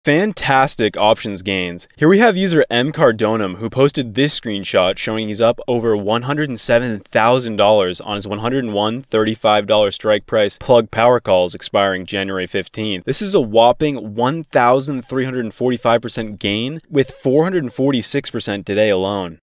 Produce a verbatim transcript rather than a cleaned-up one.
Fantastic options gains. Here we have user M Cardonum, who posted this screenshot showing he's up over one hundred seven thousand dollars on his one hundred one thirty-five dollar strike price plug power calls expiring January fifteenth. This is a whopping one thousand three hundred forty-five percent gain with four hundred forty-six percent today alone.